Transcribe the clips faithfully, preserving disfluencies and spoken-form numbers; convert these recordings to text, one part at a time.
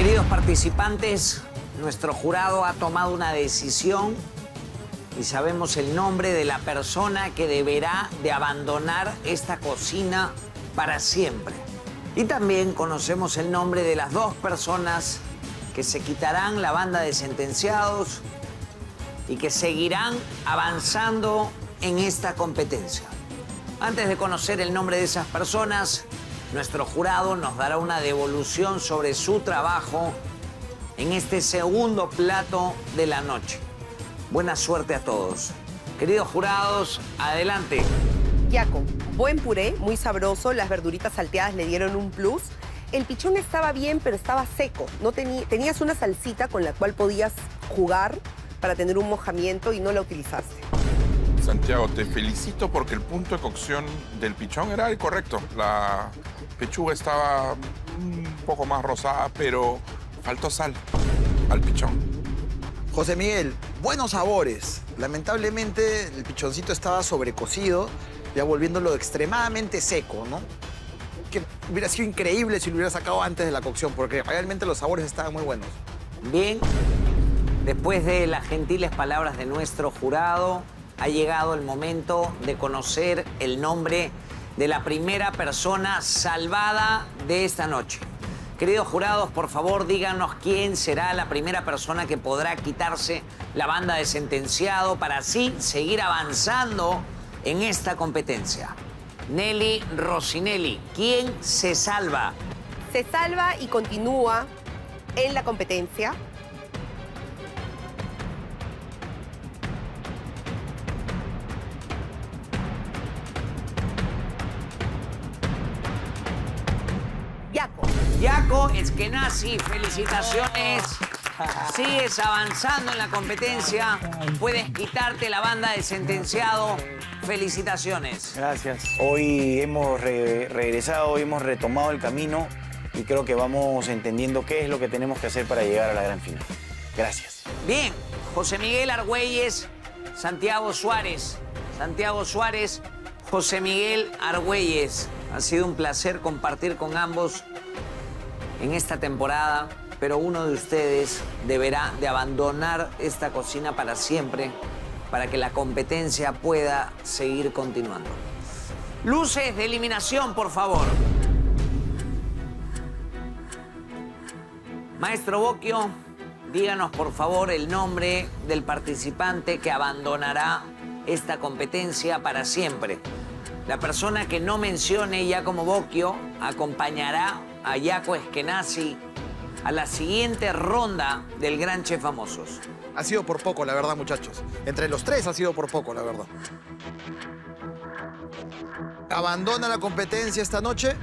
Queridos participantes, nuestro jurado ha tomado una decisión y sabemos el nombre de la persona que deberá de abandonar esta cocina para siempre. Y también conocemos el nombre de las dos personas que se quitarán la banda de sentenciados y que seguirán avanzando en esta competencia. Antes de conocer el nombre de esas personas, nuestro jurado nos dará una devolución sobre su trabajo en este segundo plato de la noche. Buena suerte a todos. Queridos jurados, adelante. Yaco, buen puré, muy sabroso. Las verduritas salteadas le dieron un plus. El pichón estaba bien, pero estaba seco. No tení, tenías una salsita con la cual podías jugar para tener un mojamiento y no la utilizaste. Santiago, te felicito porque el punto de cocción del pichón era el correcto. La pechuga estaba un poco más rosada, pero faltó sal al pichón. José Miguel, buenos sabores. Lamentablemente el pichoncito estaba sobrecocido, ya volviéndolo extremadamente seco, ¿no? Que hubiera sido increíble si lo hubiera sacado antes de la cocción, porque realmente los sabores estaban muy buenos. Bien, después de las gentiles palabras de nuestro jurado, ha llegado el momento de conocer el nombre de la primera persona salvada de esta noche. Queridos jurados, por favor, díganos quién será la primera persona que podrá quitarse la banda de sentenciado para así seguir avanzando en esta competencia. Nelly Rossinelli, ¿quién se salva? Se salva y continúa en la competencia Yaco. Yaco Eskenazi, felicitaciones. Sigues avanzando en la competencia. Puedes quitarte la banda de sentenciado. Felicitaciones. Gracias. Hoy hemos re regresado, hoy hemos retomado el camino y creo que vamos entendiendo qué es lo que tenemos que hacer para llegar a la gran final. Gracias. Bien, José Miguel Argüelles, Santiago Suárez. Santiago Suárez, José Miguel Argüelles. Ha sido un placer compartir con ambos en esta temporada, pero uno de ustedes deberá de abandonar esta cocina para siempre para que la competencia pueda seguir continuando. Luces de eliminación, por favor. Maestro Bocchio, díganos, por favor, el nombre del participante que abandonará esta competencia para siempre. La persona que no mencione Giacomo Bocchio acompañará a Yaco Eskenazi a la siguiente ronda del Gran Chef Famosos. Ha sido por poco, la verdad, muchachos. Entre los tres ha sido por poco, la verdad. ¿Abandona la competencia esta noche?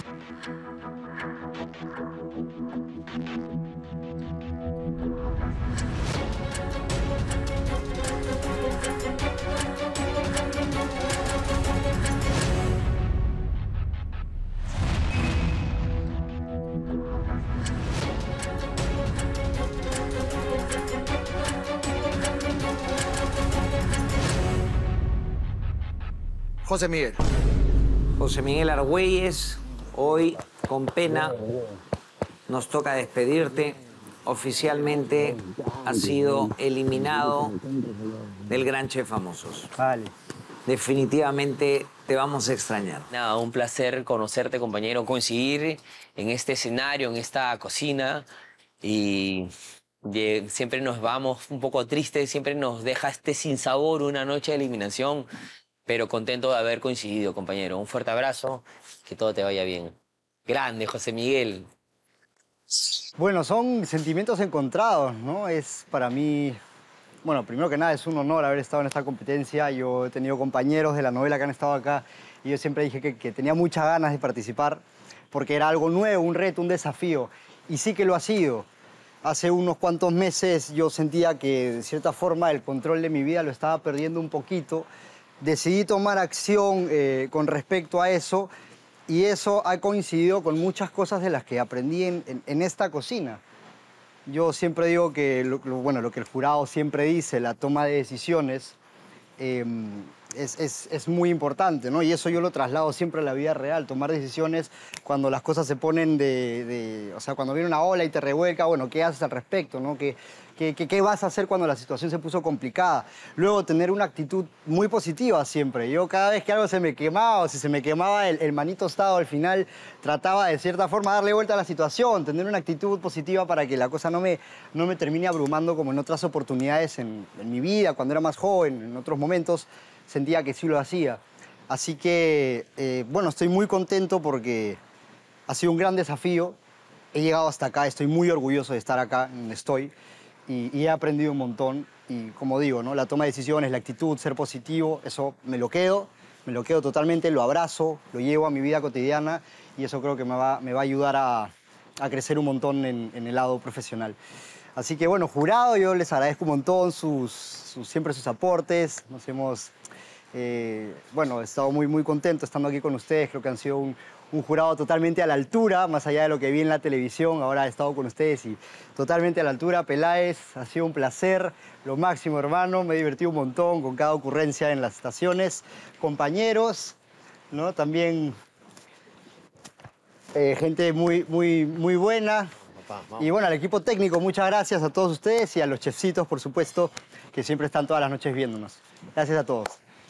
José Miguel. José Miguel Argüelles, hoy con pena nos toca despedirte. Oficialmente has sido eliminado del Gran Chef Famosos. Vale. Definitivamente te vamos a extrañar. Nada, un placer conocerte, compañero, coincidir en este escenario, en esta cocina. Y de, siempre nos vamos un poco tristes, siempre nos deja este sinsabor, una noche de eliminación. Pero contento de haber coincidido, compañero. Un fuerte abrazo, que todo te vaya bien. Grande, José Miguel. Bueno, son sentimientos encontrados, ¿no? Es para mí, bueno, primero que nada es un honor haber estado en esta competencia. Yo he tenido compañeros de la novela que han estado acá y yo siempre dije que, que tenía muchas ganas de participar porque era algo nuevo, un reto, un desafío. Y sí que lo ha sido. Hace unos cuantos meses yo sentía que, de cierta forma, el control de mi vida lo estaba perdiendo un poquito. Decidí tomar acción eh, con respecto a eso y eso ha coincidido con muchas cosas de las que aprendí en, en, en esta cocina. Yo siempre digo que, lo, lo, bueno, lo que el jurado siempre dice, la toma de decisiones, eh, es, es, es muy importante, ¿no? Y eso yo lo traslado siempre a la vida real, tomar decisiones cuando las cosas se ponen de, de... O sea, cuando viene una ola y te revuelca, bueno, ¿qué haces al respecto, no? ¿Qué, qué, qué, qué vas a hacer cuando la situación se puso complicada? Luego, tener una actitud muy positiva siempre. Yo cada vez que algo se me quemaba, o si se me quemaba el, el maní tostado al final, trataba de cierta forma darle vuelta a la situación, tener una actitud positiva para que la cosa no me, no me termine abrumando como en otras oportunidades en, en mi vida, cuando era más joven, en otros momentos sentía que sí lo hacía. Así que, eh, bueno, estoy muy contento porque ha sido un gran desafío. He llegado hasta acá, estoy muy orgulloso de estar acá donde estoy y, y he aprendido un montón. Y como digo, ¿no? La toma de decisiones, la actitud, ser positivo, eso me lo quedo, me lo quedo totalmente, lo abrazo, lo llevo a mi vida cotidiana y eso creo que me va, me va a ayudar a, a crecer un montón en, en el lado profesional. Así que, bueno, jurado, yo les agradezco un montón sus, sus, siempre sus aportes. Nos hemos, eh, bueno, he estado muy, muy contento estando aquí con ustedes. Creo que han sido un, un jurado totalmente a la altura, más allá de lo que vi en la televisión. Ahora he estado con ustedes y totalmente a la altura. Peláez, ha sido un placer, lo máximo, hermano. Me he divertido un montón con cada ocurrencia en las estaciones. Compañeros, ¿no? También eh, gente muy, muy, muy buena. Y bueno, al equipo técnico, muchas gracias a todos ustedes y a los chefcitos, por supuesto, que siempre están todas las noches viéndonos. Gracias a todos.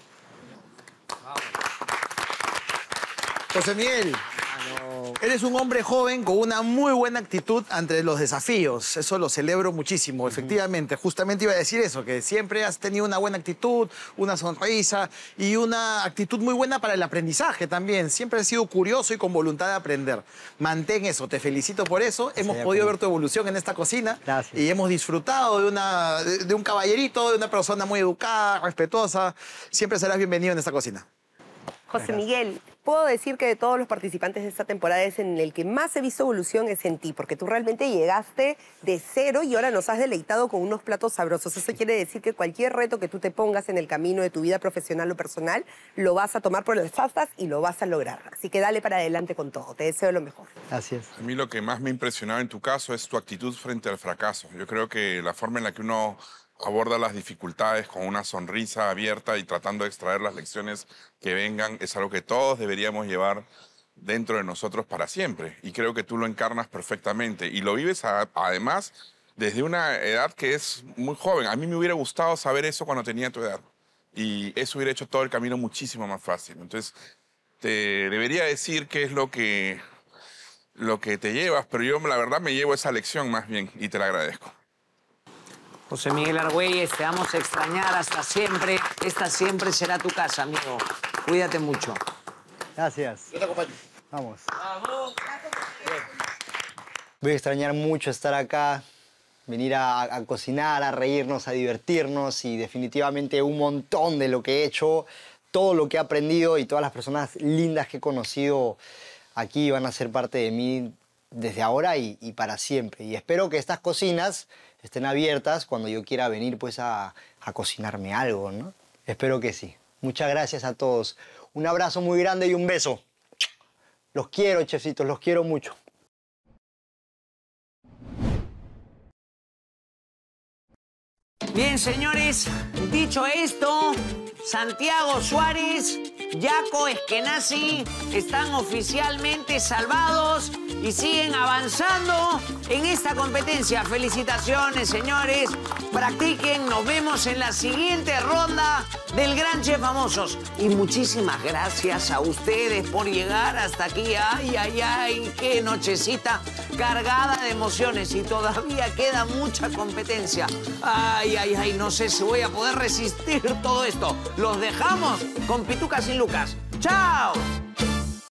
José Miguel, eres un hombre joven con una muy buena actitud ante los desafíos. Eso lo celebro muchísimo, efectivamente. Justamente iba a decir eso, que siempre has tenido una buena actitud, una sonrisa y una actitud muy buena para el aprendizaje también. Siempre has sido curioso y con voluntad de aprender. Mantén eso, te felicito por eso. Hemos podido ver tu evolución en esta cocina. Gracias. Y hemos disfrutado de, una, de, de un caballerito, de una persona muy educada, respetuosa. Siempre serás bienvenido en esta cocina. José Miguel, puedo decir que de todos los participantes de esta temporada es en el que más he visto evolución es en ti, porque tú realmente llegaste de cero y ahora nos has deleitado con unos platos sabrosos. Eso quiere decir que cualquier reto que tú te pongas en el camino de tu vida profesional o personal, lo vas a tomar por las astas y lo vas a lograr. Así que dale para adelante con todo. Te deseo lo mejor. Gracias. A mí lo que más me ha impresionado en tu caso es tu actitud frente al fracaso. Yo creo que la forma en la que uno aborda las dificultades con una sonrisa abierta y tratando de extraer las lecciones que vengan es algo que todos deberíamos llevar dentro de nosotros para siempre. Y creo que tú lo encarnas perfectamente y lo vives a, además desde una edad que es muy joven. A mí me hubiera gustado saber eso cuando tenía tu edad y eso hubiera hecho todo el camino muchísimo más fácil. Entonces, te debería decir qué es lo que, lo que te llevas, pero yo la verdad me llevo esa lección más bien y te la agradezco. José Miguel Argüelles, te vamos a extrañar hasta siempre. Esta siempre será tu casa, amigo. Cuídate mucho. Gracias. Yo te acompaño. Vamos. Voy a extrañar mucho estar acá, venir a, a cocinar, a reírnos, a divertirnos y definitivamente un montón de lo que he hecho, todo lo que he aprendido y todas las personas lindas que he conocido aquí van a ser parte de mí desde ahora y, y para siempre. Y espero que estas cocinas estén abiertas cuando yo quiera venir pues a, a cocinarme algo, ¿no? Espero que sí. Muchas gracias a todos. Un abrazo muy grande y un beso. Los quiero, chefcitos, los quiero mucho. Bien, señores, dicho esto, Santiago Suárez, Jaco Eskenazi están oficialmente salvados y siguen avanzando en esta competencia. Felicitaciones, señores. Practiquen. Nos vemos en la siguiente ronda del Gran Chef Famosos. Y muchísimas gracias a ustedes por llegar hasta aquí. Ay, ay, ay, qué nochecita cargada de emociones y todavía queda mucha competencia. Ay, ay, ay, no sé si voy a poder resistir todo esto. Los dejamos con Pitucas y Lucas. ¡Chao!